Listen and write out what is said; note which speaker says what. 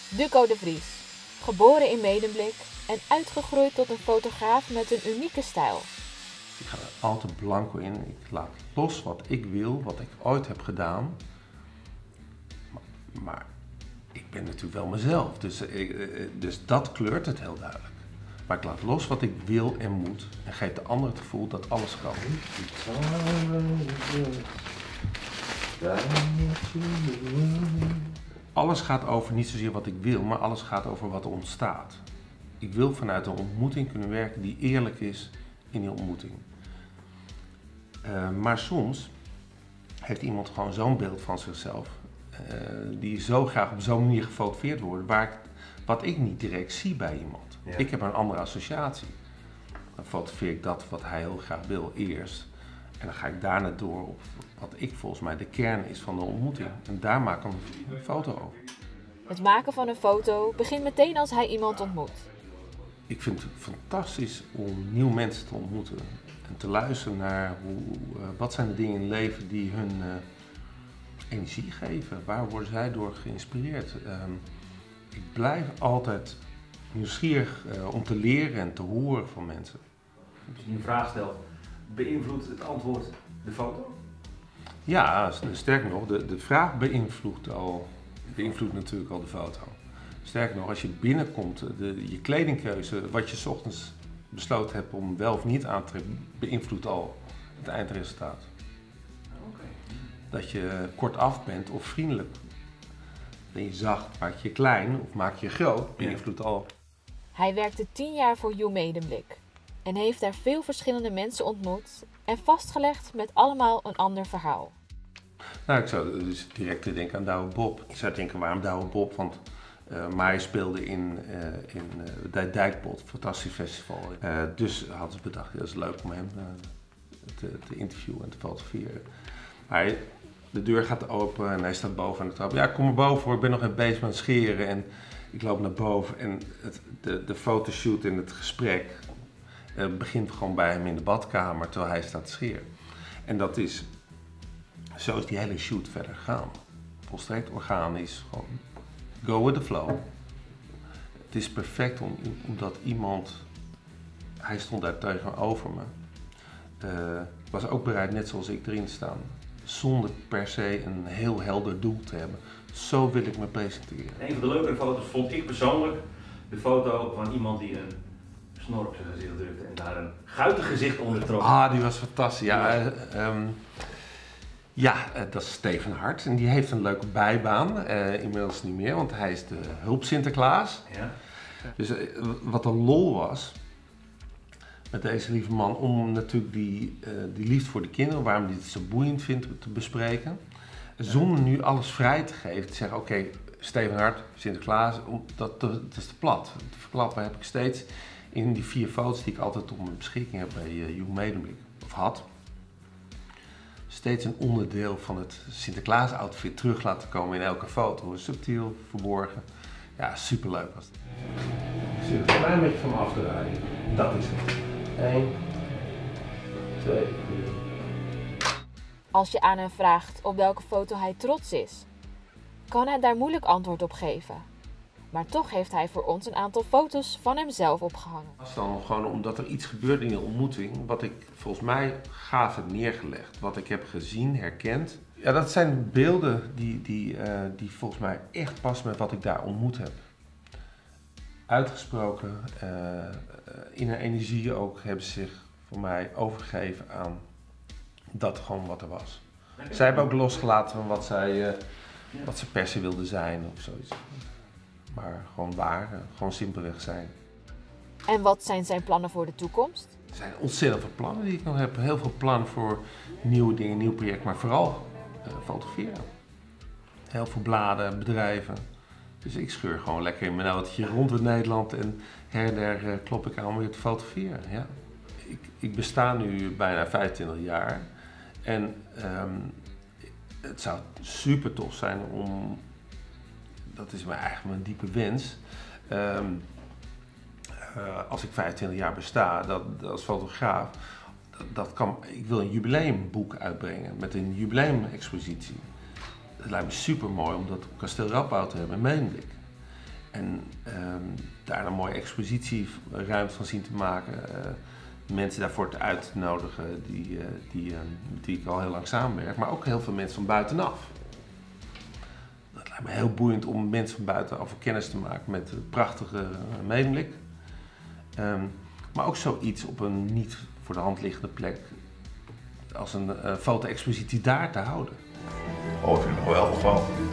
Speaker 1: Duco de Vries, geboren in Medemblik en uitgegroeid tot een fotograaf met een unieke stijl.
Speaker 2: Ik ga er altijd blanco in. Ik laat los wat ik wil, wat ik ooit heb gedaan. Maar ik ben natuurlijk wel mezelf, dus dat kleurt het heel duidelijk. Maar ik laat los wat ik wil en moet en geef de ander het gevoel dat alles kan. Alles gaat over niet zozeer wat ik wil, maar alles gaat over wat er ontstaat. Ik wil vanuit een ontmoeting kunnen werken die eerlijk is in die ontmoeting. Maar soms heeft iemand gewoon zo'n beeld van zichzelf, die zo graag op zo'n manier gefotografeerd wordt, wat ik niet direct zie bij iemand. Ja. Ik heb een andere associatie. Dan fotografeer ik dat wat hij heel graag wil eerst. En dan ga ik daarna door op wat ik volgens mij de kern is van de ontmoeting. En daar maak ik een foto over.
Speaker 1: Het maken van een foto begint meteen als hij iemand ontmoet.
Speaker 2: Ik vind het fantastisch om nieuwe mensen te ontmoeten. En te luisteren naar wat zijn de dingen in het leven die hun energie geven. Waar worden zij door geïnspireerd? Ik blijf altijd nieuwsgierig om te leren en te horen van mensen.
Speaker 3: Als je een vraag stelt, beïnvloedt het antwoord de foto?
Speaker 2: Ja, sterker nog, de vraag beïnvloedt natuurlijk al de foto. Sterker nog, als je binnenkomt, je kledingkeuze, wat je 's ochtends besloten hebt om wel of niet aan te trekken, beïnvloedt al het eindresultaat.
Speaker 3: Okay.
Speaker 2: Dat je kortaf bent of vriendelijk. Ben je zacht, maak je klein of maak je groot, beïnvloedt al.
Speaker 1: Hij werkte 10 jaar voor Jong Medemblik en heeft daar veel verschillende mensen ontmoet en vastgelegd met allemaal een ander verhaal.
Speaker 2: Nou, ik zou dus direct denken aan Douwe Bob. Ik zou denken, waarom Douwe Bob? Want Maai speelde in de Dijkpot, fantastisch festival. Dus hadden ze bedacht, dat is leuk om hem te interviewen en te fotograferen. Maar de deur gaat open en hij staat boven aan de trap. Ja, kom maar boven hoor, ik ben nog even bezig met het scheren. En ik loop naar boven en de fotoshoot en het gesprek begint gewoon bij hem in de badkamer terwijl hij staat te scheren. En zo is die hele shoot verder gegaan. Volstrekt organisch, gewoon go with the flow. Het is perfect omdat hij stond daar tegenover me. Was ook bereid, net zoals ik, erin te staan. Zonder per se een heel helder doel te hebben. Zo wil ik me presenteren.
Speaker 3: Een van de leukere foto's vond ik persoonlijk de foto van iemand die een snor op zijn gezicht drukte en daar een guitig gezicht onder trok.
Speaker 2: Ah, die was fantastisch. Dat is Steven Hart en die heeft een leuke bijbaan, inmiddels niet meer, want hij is de hulp Sinterklaas.
Speaker 3: Ja.
Speaker 2: Dus wat een lol was met deze lieve man om natuurlijk die liefde voor de kinderen, waarom hij het zo boeiend vindt te bespreken, zonder nu alles vrij te geven, te zeggen oké, Steven Hart, Sinterklaas, dat is te plat. Te verklappen heb ik steeds in die 4 foto's die ik altijd op mijn beschikking heb bij Jong Medemblik, of had. Steeds een onderdeel van het Sinterklaas-outfit terug laten komen in elke foto. Subtiel, verborgen. Ja, superleuk was het. Ik zie het een klein beetje van me afdraaien. Dat is het. 1, 2, 3.
Speaker 1: Als je aan hem vraagt op welke foto hij trots is, kan hij daar moeilijk antwoord op geven. Maar toch heeft hij voor ons een aantal foto's van hemzelf opgehangen.
Speaker 2: Dat is dan gewoon omdat er iets gebeurt in de ontmoeting, wat ik volgens mij gaaf heb neergelegd. Wat ik heb gezien, herkend. Ja, dat zijn beelden die volgens mij echt passen met wat ik daar ontmoet heb. Uitgesproken, in haar energie ook, hebben ze zich voor mij overgegeven aan dat gewoon wat er was. Zij hebben ook losgelaten van wat ze per se wilde zijn of zoiets. Maar gewoon waren, gewoon simpelweg zijn.
Speaker 1: En wat zijn zijn plannen voor de toekomst?
Speaker 2: Er zijn ontzettend veel plannen die ik nog heb. Heel veel plannen voor nieuwe dingen, nieuw project, maar vooral fotograferen. Heel veel bladen, bedrijven. Dus ik scheur gewoon lekker in mijn autootje rond in Nederland en her en der klop ik aan om weer te fotograferen. Ja. Ik besta nu bijna 25 jaar en het zou super tof zijn om, dat is eigenlijk mijn diepe wens, als ik 25 jaar besta, als fotograaf, ik wil een jubileumboek uitbrengen met een jubileumexpositie. Het lijkt me super mooi om dat op Kasteel Radboud te hebben in Medemblik. En daar een mooie expositieruimte van zien te maken. Mensen daarvoor te uit te nodigen met wie ik al heel lang samenwerk. Maar ook heel veel mensen van buitenaf. Dat lijkt me heel boeiend om mensen van buitenaf kennis te maken met het prachtige Medemblik. Maar ook zoiets op een niet voor de hand liggende plek als een foto-expositie daar te houden.
Speaker 4: Oh, ik vind het een geweldig van.